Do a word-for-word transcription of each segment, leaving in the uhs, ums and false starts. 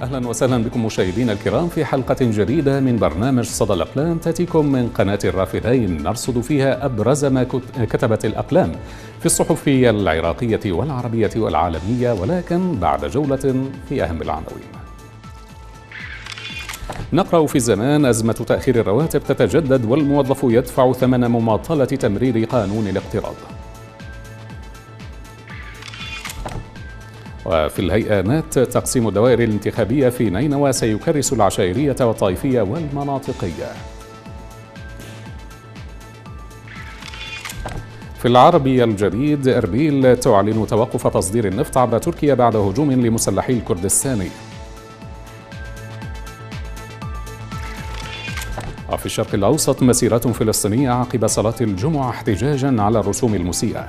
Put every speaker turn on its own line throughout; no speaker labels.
أهلا وسهلا بكم مشاهدينا الكرام في حلقة جديدة من برنامج صدى الأقلام تأتيكم من قناة الرافدين، نرصد فيها أبرز ما كتبت الأقلام في الصحف العراقية والعربية والعالمية، ولكن بعد جولة في أهم العناوين. نقرأ في الزمان: أزمة تأخير الرواتب تتجدد والموظف يدفع ثمن مماطلة تمرير قانون الاقتراض. وفي الهيئات: تقسيم الدوائر الانتخابية في نينوى سيكرس العشائرية والطائفية والمناطقية. في العربي الجديد: إربيل تعلن توقف تصدير النفط عبر تركيا بعد هجوم لمسلحي الكردستان. وفي الشرق الأوسط: مسيرات فلسطينية عقب صلاة الجمعة احتجاجا على الرسوم المسيئة.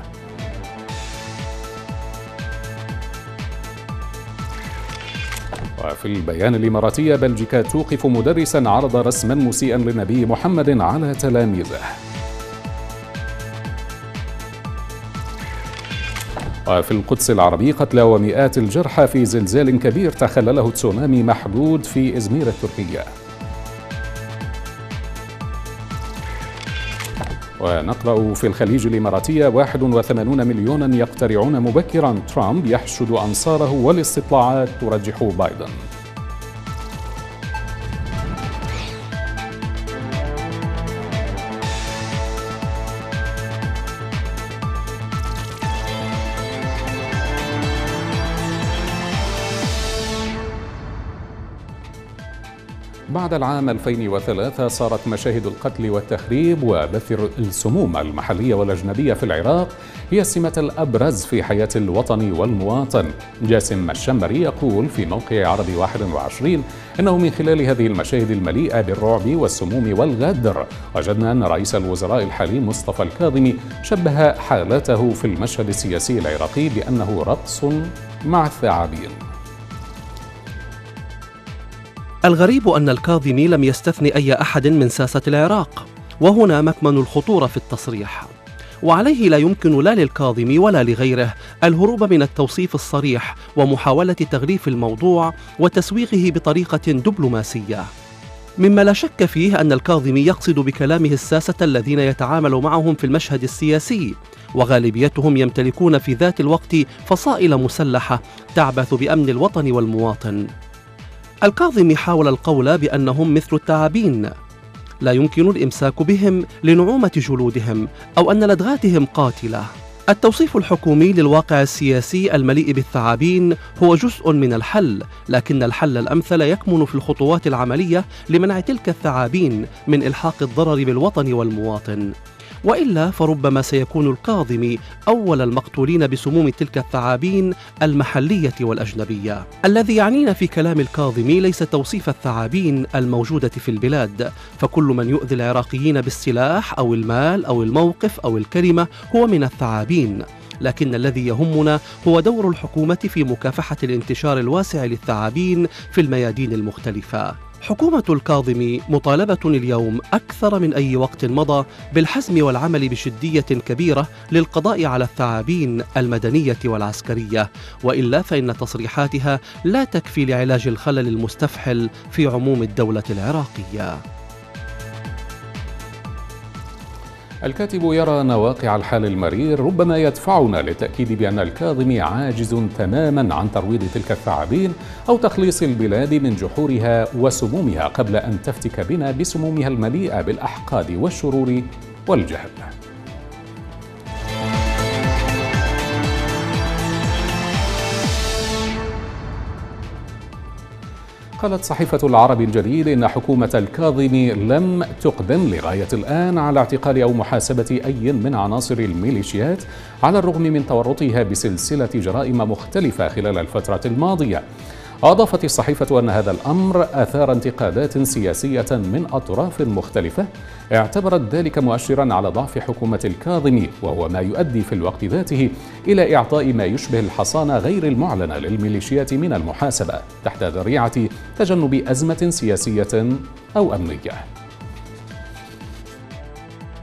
وفي البيان الإماراتي: بلجيكا توقف مدرسا عرض رسما مسيئا للنبي محمد على تلاميذه. وفي القدس العربي: قتلى ومئات الجرحى في زلزال كبير تخلله تسونامي محدود في إزمير التركية. ونقرأ في الخليج الإماراتي: واحد وثمانين مليونا يقترعون مبكرا، ترامب يحشد أنصاره والاستطلاعات ترجح بايدن. بعد العام ألفين وثلاثة صارت مشاهد القتل والتخريب وبث السموم المحلية والأجنبية في العراق هي السمة الأبرز في حياة الوطن والمواطن. جاسم الشمري يقول في موقع عربي واحد وعشرين إنه من خلال هذه المشاهد المليئة بالرعب والسموم والغدر وجدنا أن رئيس الوزراء الحالي مصطفى الكاظمي شبه حالته في المشهد السياسي العراقي بأنه رقص مع الثعابين.
الغريب أن الكاظمي لم يستثني أي أحد من ساسة العراق، وهنا مكمن الخطورة في التصريح. وعليه لا يمكن لا للكاظمي ولا لغيره الهروب من التوصيف الصريح ومحاولة تغليف الموضوع وتسويغه بطريقة دبلوماسية. مما لا شك فيه أن الكاظمي يقصد بكلامه الساسة الذين يتعامل معهم في المشهد السياسي، وغالبيتهم يمتلكون في ذات الوقت فصائل مسلحة تعبث بأمن الوطن والمواطن. الكاظمي حاول القول بأنهم مثل الثعابين، لا يمكن الإمساك بهم لنعومة جلودهم أو أن لدغاتهم قاتلة. التوصيف الحكومي للواقع السياسي المليء بالثعابين هو جزء من الحل، لكن الحل الأمثل يكمن في الخطوات العملية لمنع تلك الثعابين من إلحاق الضرر بالوطن والمواطن، وإلا فربما سيكون الكاظمي أول المقتولين بسموم تلك الثعابين المحلية والأجنبية. الذي يعنينا في كلام الكاظمي ليس توصيف الثعابين الموجودة في البلاد، فكل من يؤذي العراقيين بالسلاح أو المال أو الموقف أو الكلمة هو من الثعابين، لكن الذي يهمنا هو دور الحكومة في مكافحة الانتشار الواسع للثعابين في الميادين المختلفة. حكومة الكاظمي مطالبة اليوم أكثر من أي وقت مضى بالحزم والعمل بشدية كبيرة للقضاء على الثعابين المدنية والعسكرية، وإلا فإن تصريحاتها لا تكفي لعلاج الخلل المستفحل في عموم الدولة العراقية.
الكاتب يرى أن واقع الحال المرير ربما يدفعنا للتأكيد بأن الكاظمي عاجز تماما عن ترويض تلك الثعابين أو تخليص البلاد من جحورها وسمومها قبل أن تفتك بنا بسمومها المليئة بالأحقاد والشرور والجهل. قالت صحيفة العربي الجديد إن حكومة الكاظمي لم تقدم لغاية الآن على اعتقال أو محاسبة أي من عناصر الميليشيات على الرغم من تورطها بسلسلة جرائم مختلفة خلال الفترة الماضية. أضافت الصحيفة أن هذا الأمر أثار انتقادات سياسية من أطراف مختلفة اعتبرت ذلك مؤشرا على ضعف حكومة الكاظمي، وهو ما يؤدي في الوقت ذاته إلى إعطاء ما يشبه الحصانة غير المعلنة للميليشيات من المحاسبة تحت ذريعة تجنب أزمة سياسية أو أمنية.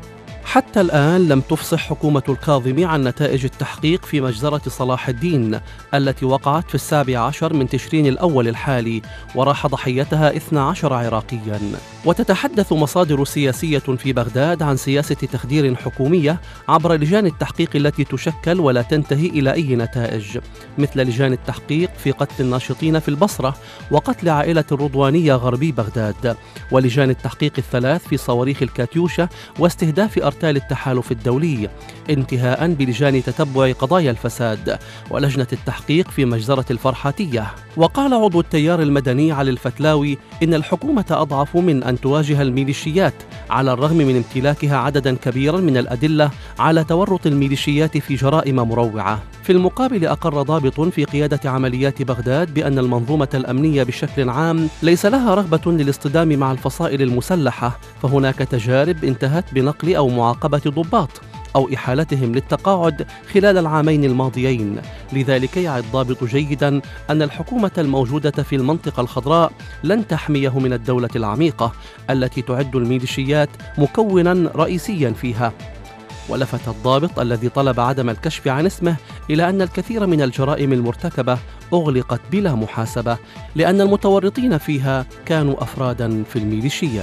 حتى الآن لم تفصح حكومة الكاظمي عن نتائج التحقيق في مجزرة صلاح الدين التي وقعت في السابع عشر من تشرين الأول الحالي وراح ضحيتها اثنا عشر عراقيا. وتتحدث مصادر سياسية في بغداد عن سياسة تخدير حكومية عبر لجان التحقيق التي تشكل ولا تنتهي إلى أي نتائج، مثل لجان التحقيق في قتل الناشطين في البصرة وقتل عائلة الرضوانية غربي بغداد، ولجان التحقيق الثلاث في صواريخ الكاتيوشا واستهداف أرتال التحالف الدولي، انتهاء بلجان تتبع قضايا الفساد ولجنة التحقيق في مجزرة الفرحاتية. وقال عضو التيار المدني علي الفتلاوي إن الحكومة أضعف من أن تواجه الميليشيات على الرغم من امتلاكها عددا كبيرا من الأدلة على تورط الميليشيات في جرائم مروعة. في المقابل أقر ضابط في قيادة عمليات بغداد بأن المنظومة الأمنية بشكل عام ليس لها رغبة للاصطدام مع الفصائل المسلحة، فهناك تجارب انتهت بنقل أو معاقبة ضباط أو إحالتهم للتقاعد خلال العامين الماضيين. لذلك يعي الضابط جيدا أن الحكومة الموجودة في المنطقة الخضراء لن تحميه من الدولة العميقة التي تعد الميليشيات مكونا رئيسيا فيها. ولفت الضابط الذي طلب عدم الكشف عن اسمه إلى أن الكثير من الجرائم المرتكبة أغلقت بلا محاسبة لأن المتورطين فيها كانوا أفرادا في الميليشيات.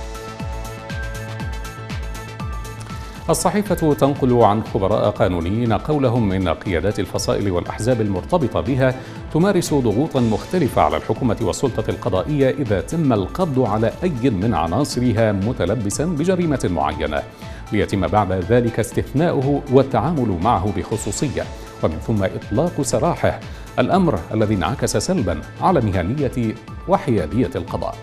الصحيفة تنقل عن خبراء قانونيين قولهم إن قيادات الفصائل والأحزاب المرتبطة بها تمارس ضغوطا مختلفة على الحكومة والسلطة القضائية إذا تم القبض على أي من عناصرها متلبسا بجريمة معينة، ليتم بعد ذلك استثناؤه والتعامل معه بخصوصية ومن ثم إطلاق سراحه، الأمر الذي انعكس سلبا على مهنية وحيادية القضاء.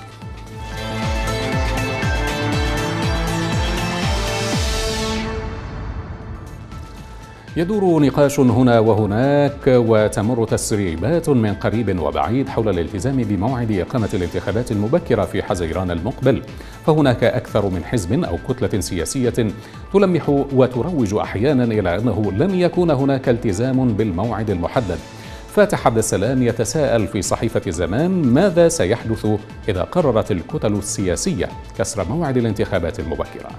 يدور نقاش هنا وهناك وتمر تسريبات من قريب وبعيد حول الالتزام بموعد إقامة الانتخابات المبكرة في حزيران المقبل، فهناك أكثر من حزب أو كتلة سياسية تلمح وتروج أحيانا إلى أنه لن يكون هناك التزام بالموعد المحدد. فاتح عبد السلام يتساءل في صحيفة زمان ماذا سيحدث إذا قررت الكتل السياسية كسر موعد الانتخابات المبكرة.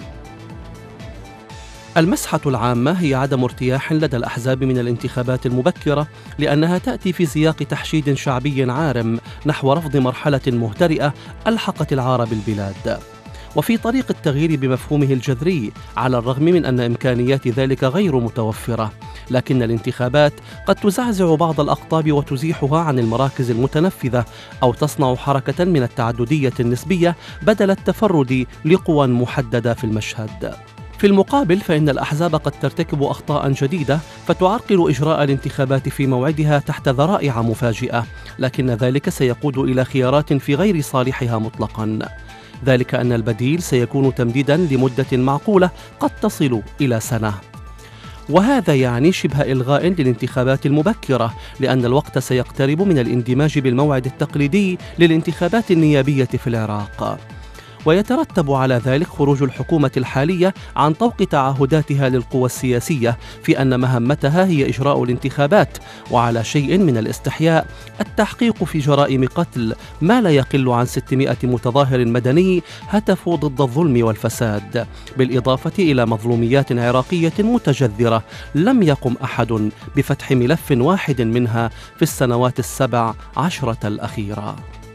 المسحة العامة هي عدم ارتياح لدى الأحزاب من الانتخابات المبكرة لأنها تأتي في سياق تحشيد شعبي عارم نحو رفض مرحلة مهترئة ألحقت العار بالبلاد، وفي طريق التغيير بمفهومه الجذري على الرغم من أن إمكانيات ذلك غير متوفرة، لكن الانتخابات قد تزعزع بعض الأقطاب وتزيحها عن المراكز المتنفذة أو تصنع حركة من التعددية النسبية بدل التفرد لقوى محددة في المشهد. في المقابل فإن الأحزاب قد ترتكب أخطاء جديدة فتعرقل إجراء الانتخابات في موعدها تحت ذرائع مفاجئة، لكن ذلك سيقود إلى خيارات في غير صالحها مطلقا، ذلك أن البديل سيكون تمديدا لمدة معقولة قد تصل إلى سنة، وهذا يعني شبه إلغاء للانتخابات المبكرة لأن الوقت سيقترب من الاندماج بالموعد التقليدي للانتخابات النيابية في العراق. ويترتب على ذلك خروج الحكومة الحالية عن طوق تعهداتها للقوى السياسية في أن مهمتها هي إجراء الانتخابات، وعلى شيء من الاستحياء التحقيق في جرائم قتل ما لا يقل عن ستمائة متظاهر مدني هتفوا ضد الظلم والفساد، بالإضافة إلى مظلوميات عراقية متجذرة لم يقم أحد بفتح ملف واحد منها في السنوات السبع عشرة الأخيرة.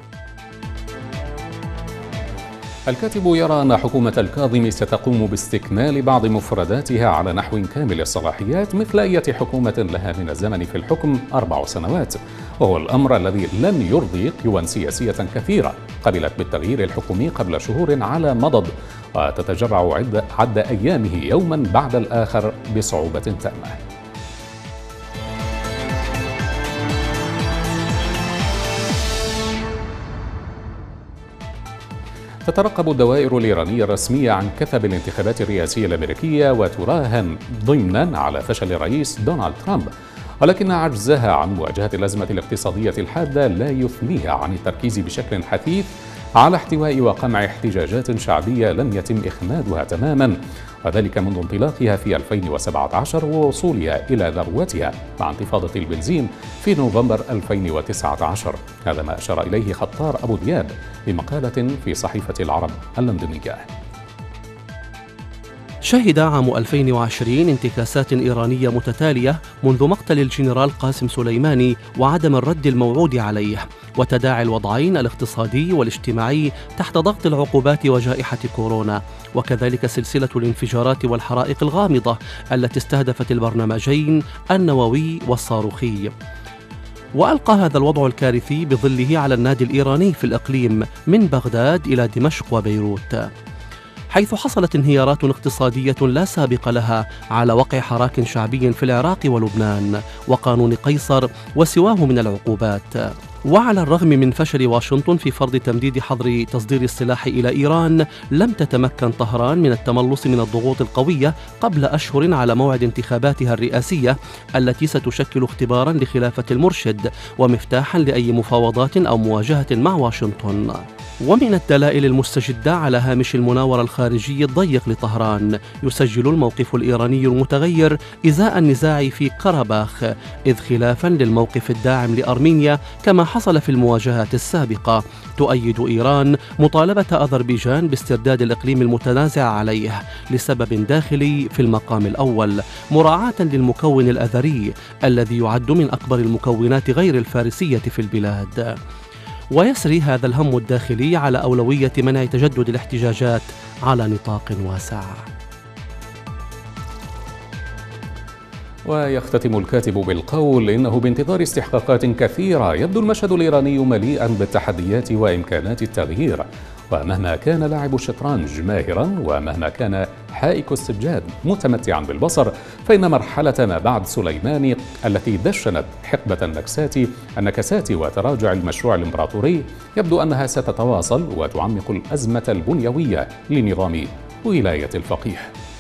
الكاتب يرى أن حكومة الكاظمي ستقوم باستكمال بعض مفرداتها على نحو كامل الصلاحيات مثل أي حكومة لها من الزمن في الحكم أربع سنوات، وهو الأمر الذي لن يرضي قوى سياسية كثيرة قبلت بالتغيير الحكومي قبل شهور على مضض وتتجرع عد, عد أيامه يوما بعد الآخر بصعوبة تامة. تترقب الدوائر الإيرانية الرسمية عن كثب الانتخابات الرئاسية الأمريكية وتراهن ضمنا على فشل الرئيس دونالد ترامب، ولكن عجزها عن مواجهة الأزمة الاقتصادية الحادة لا يثنيها عن التركيز بشكل حثيث على احتواء وقمع احتجاجات شعبية لم يتم إخمادها تماما، وذلك منذ انطلاقها في ألفين وسبعة عشر ووصولها إلى ذروتها مع انتفاضة البنزين في نوفمبر ألفين وتسعة عشر. هذا ما أشار إليه خطار أبو دياب بمقالة في صحيفة العرب اللندنية.
شهد عام ألفين وعشرين انتكاسات إيرانية متتالية منذ مقتل الجنرال قاسم سليماني وعدم الرد الموعود عليه، وتداعي الوضعين الاقتصادي والاجتماعي تحت ضغط العقوبات وجائحة كورونا، وكذلك سلسلة الانفجارات والحرائق الغامضة التي استهدفت البرنامجين النووي والصاروخي. وألقى هذا الوضع الكارثي بظله على النادي الإيراني في الإقليم من بغداد إلى دمشق وبيروت، حيث حصلت انهيارات اقتصادية لا سابق لها على وقع حراك شعبي في العراق ولبنان وقانون قيصر وسواه من العقوبات. وعلى الرغم من فشل واشنطن في فرض تمديد حظر تصدير السلاح إلى إيران، لم تتمكن طهران من التملص من الضغوط القوية قبل أشهر على موعد انتخاباتها الرئاسية التي ستشكل اختبارا لخلافة المرشد ومفتاحا لأي مفاوضات أو مواجهة مع واشنطن. ومن الدلائل المستجدة على هامش المناورة الخارجي الضيق لطهران، يسجل الموقف الإيراني المتغير إزاء النزاع في قرباخ، إذ خلافا للموقف الداعم لأرمينيا كما حصل في المواجهات السابقة، تؤيد إيران مطالبة أذربيجان باسترداد الإقليم المتنازع عليه لسبب داخلي في المقام الأول، مراعاة للمكون الأذري الذي يعد من أكبر المكونات غير الفارسية في البلاد. ويسري هذا الهم الداخلي على أولوية منع تجدد الاحتجاجات على نطاق واسع.
ويختتم الكاتب بالقول إنه بانتظار استحقاقات كثيرة يبدو المشهد الإيراني مليئا بالتحديات وإمكانات التغيير، ومهما كان لاعب الشطرنج ماهرا ومهما كان حائك السجاد متمتعا بالبصر، فإن مرحلة ما بعد سليماني التي دشنت حقبة النكسات النكسات وتراجع المشروع الإمبراطوري يبدو أنها ستتواصل وتعمق الأزمة البنيوية لنظام ولاية الفقيه.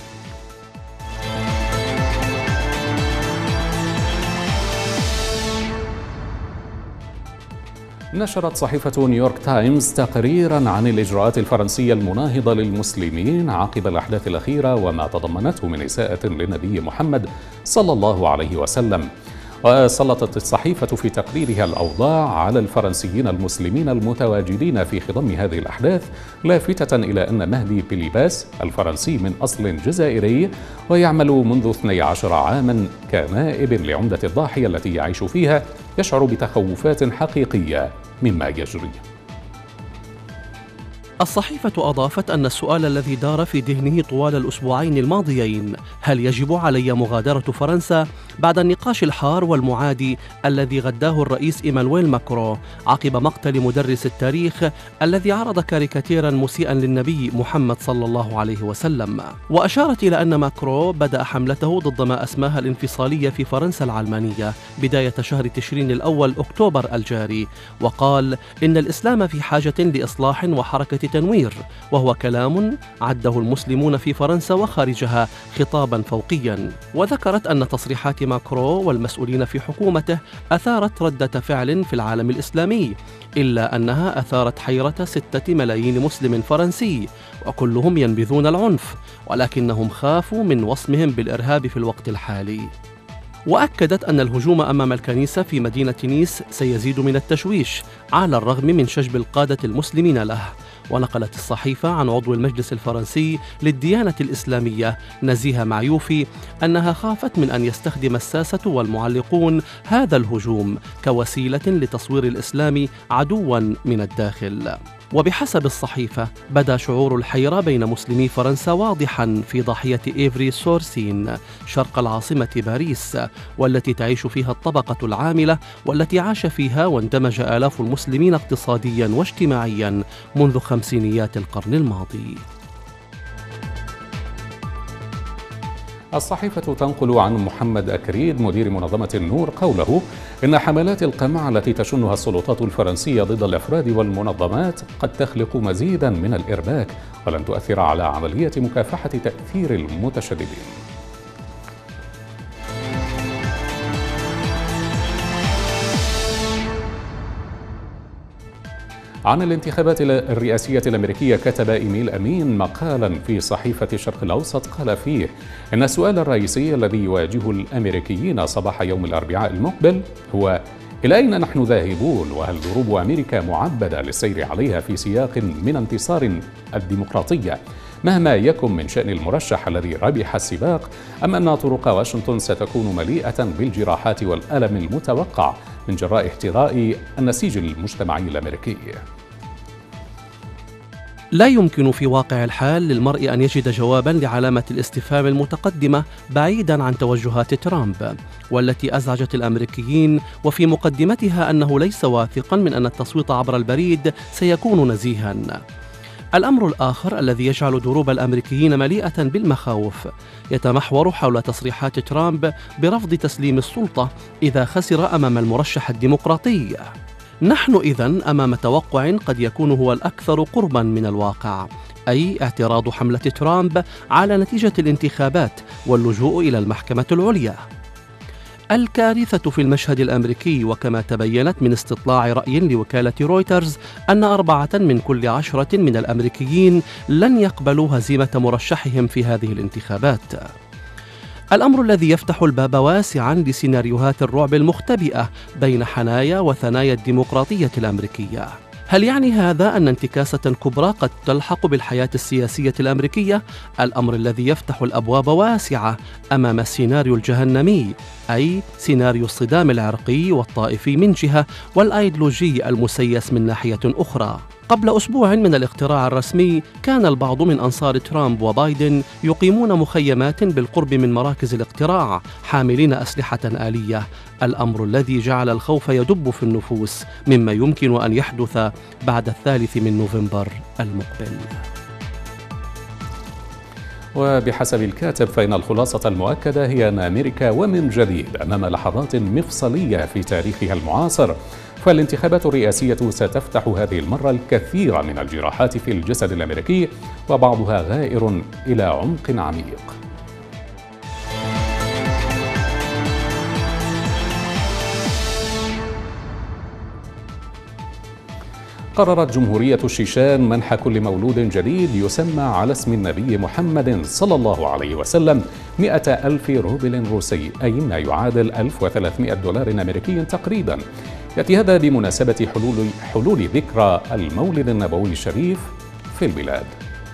نشرت صحيفة نيويورك تايمز تقريرا عن الإجراءات الفرنسية المناهضة للمسلمين عقب الأحداث الأخيرة وما تضمنته من إساءة للنبي محمد صلى الله عليه وسلم. وسلطت الصحيفة في تقريرها الأوضاع على الفرنسيين المسلمين المتواجدين في خضم هذه الأحداث، لافتة إلى أن مهدي بيليباس الفرنسي من أصل جزائري ويعمل منذ اثني عشر عاما كنائب لعمدة الضاحية التي يعيش فيها يشعر بتخوفات حقيقية مما يجري.
الصحيفة أضافت أن السؤال الذي دار في ذهنه طوال الأسبوعين الماضيين، هل يجب علي مغادرة فرنسا، بعد النقاش الحار والمعادي الذي غداه الرئيس إيمانويل ماكرون عقب مقتل مدرس التاريخ الذي عرض كاريكاتيرا مسيئا للنبي محمد صلى الله عليه وسلم. وأشارت إلى أن ماكرون بدأ حملته ضد ما أسماها الانفصالية في فرنسا العلمانية بداية شهر تشرين الأول أكتوبر الجاري، وقال إن الإسلام في حاجة لإصلاح وحركة تنوير، وهو كلام عده المسلمون في فرنسا وخارجها خطابا فوقيا. وذكرت أن تصريحات ماكرون والمسؤولين في حكومته أثارت ردة فعل في العالم الإسلامي، إلا أنها أثارت حيرة ستة ملايين مسلم فرنسي وكلهم ينبذون العنف، ولكنهم خافوا من وصمهم بالإرهاب في الوقت الحالي. وأكدت أن الهجوم أمام الكنيسة في مدينة نيس سيزيد من التشويش على الرغم من شجب القادة المسلمين له. ونقلت الصحيفة عن عضو المجلس الفرنسي للديانة الإسلامية نزيه معيوفي أنها خافت من أن يستخدم الساسة والمعلقون هذا الهجوم كوسيلة لتصوير الإسلام عدوا من الداخل. وبحسب الصحيفة بدا شعور الحيرة بين مسلمي فرنسا واضحا في ضاحية إيفري سورسين شرق العاصمة باريس، والتي تعيش فيها الطبقة العاملة والتي عاش فيها واندمج آلاف المسلمين اقتصاديا واجتماعيا منذ خمسينيات القرن الماضي.
الصحيفة تنقل عن محمد أكريد مدير منظمة النور قوله إن حملات القمع التي تشنها السلطات الفرنسية ضد الأفراد والمنظمات قد تخلق مزيدا من الإرباك ولن تؤثر على عملية مكافحة تأثير المتشددين. عن الانتخابات الرئاسية الأمريكية كتب إيميل أمين مقالا في صحيفة الشرق الأوسط قال فيه إن السؤال الرئيسي الذي يواجه الأمريكيين صباح يوم الأربعاء المقبل هو إلى أين نحن ذاهبون، وهل دروب أمريكا معبدة للسير عليها في سياق من انتصار الديمقراطية؟ مهما يكن من شأن المرشح الذي ربح السباق، أم أن طرق واشنطن ستكون مليئة بالجراحات والألم المتوقع من جراء احتراء النسيج المجتمعي الأمريكي.
لا يمكن في واقع الحال للمرء أن يجد جواباً لعلامة الاستفهام المتقدمة بعيداً عن توجهات ترامب، والتي أزعجت الأمريكيين، وفي مقدمتها أنه ليس واثقاً من أن التصويت عبر البريد سيكون نزيهاً. الأمر الآخر الذي يجعل دروب الأمريكيين مليئة بالمخاوف يتمحور حول تصريحات ترامب برفض تسليم السلطة إذا خسر أمام المرشح الديمقراطي. نحن إذن أمام توقع قد يكون هو الأكثر قرباً من الواقع، أي اعتراض حملة ترامب على نتيجة الانتخابات واللجوء إلى المحكمة العليا. الكارثة في المشهد الأمريكي، وكما تبينت من استطلاع رأي لوكالة رويترز، أن أربعة من كل عشرة من الأمريكيين لن يقبلوا هزيمة مرشحهم في هذه الانتخابات. الأمر الذي يفتح الباب واسعاً لسيناريوهات الرعب المختبئة بين حنايا وثنايا الديمقراطية الأمريكية. هل يعني هذا أن انتكاسة كبرى قد تلحق بالحياة السياسية الأمريكية؟ الأمر الذي يفتح الأبواب واسعة أمام السيناريو الجهنمي، أي سيناريو الصدام العرقي والطائفي من جهة، والأيديولوجي المسيس من ناحية أخرى. قبل أسبوع من الاقتراع الرسمي، كان البعض من أنصار ترامب وبايدن يقيمون مخيمات بالقرب من مراكز الاقتراع حاملين أسلحة آلية، الأمر الذي جعل الخوف يدب في النفوس مما يمكن أن يحدث بعد الثالث من نوفمبر المقبل.
وبحسب الكاتب فإن الخلاصة المؤكدة هي أن أمريكا ومن جديد أمام لحظات مفصلية في تاريخها المعاصر، فالانتخابات الرئاسية ستفتح هذه المرة الكثير من الجراحات في الجسد الأمريكي، وبعضها غائر إلى عمق عميق. قررت جمهورية الشيشان منح كل مولود جديد يسمى على اسم النبي محمد صلى الله عليه وسلم مئة ألف روبل روسي، أي ما يعادل ألف وثلاثمئة دولار أمريكي تقريبا. يأتي هذا بمناسبة حلول, حلول ذكرى المولد النبوي الشريف في البلاد.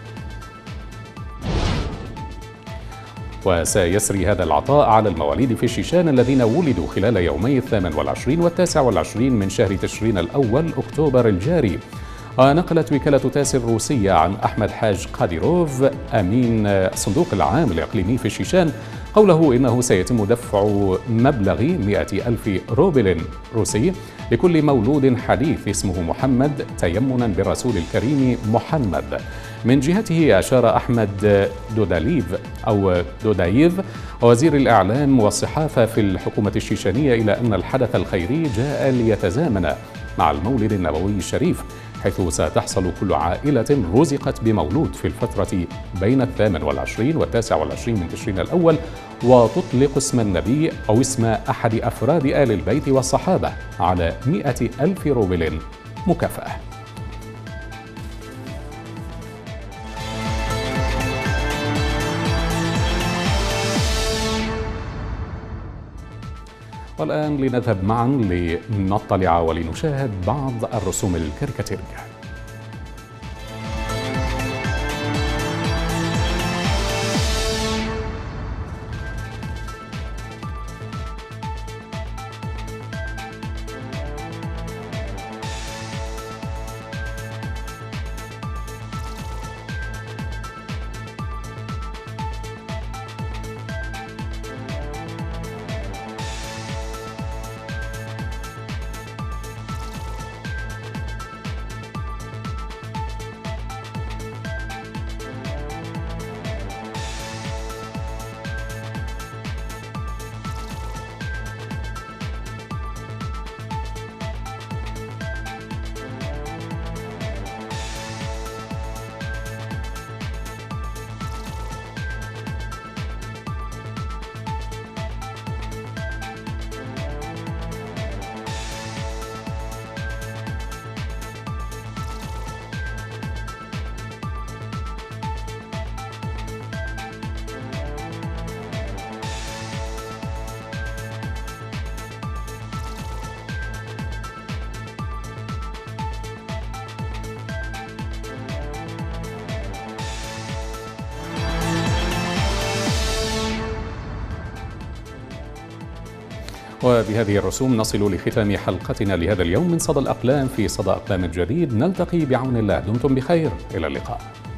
وسيسري هذا العطاء على المواليد في الشيشان الذين ولدوا خلال يومي الثامن والعشرين والتاسع والعشرين من شهر تشرين الأول أكتوبر الجاري. ونقلت وكالة تاس الروسية عن أحمد حاج قاديروف أمين الصندوق العام الإقليمي في الشيشان قوله إنه سيتم دفع مبلغ مئة ألف روبل روسي لكل مولود حديث اسمه محمد تيمنا بالرسول الكريم محمد. من جهته أشار أحمد دوداليف أو دودايف وزير الإعلام والصحافة في الحكومة الشيشانية إلى أن الحدث الخيري جاء ليتزامن مع المولد النبوي الشريف، حيث ستحصل كل عائلة رزقت بمولود في الفترة بين الثامن والعشرين والتاسع والعشرين من تشرين الأول وتطلق اسم النبي أو اسم أحد أفراد آل البيت والصحابة على مئة ألف روبل مكافأة. والآن لنذهب معا لنطلع ولنشاهد بعض الرسوم الكاريكاتيرية. وبهذه الرسوم نصل لختام حلقتنا لهذا اليوم من صدى الأقلام. في صدى أقلام الجديد نلتقي بعون الله. دمتم بخير، إلى اللقاء.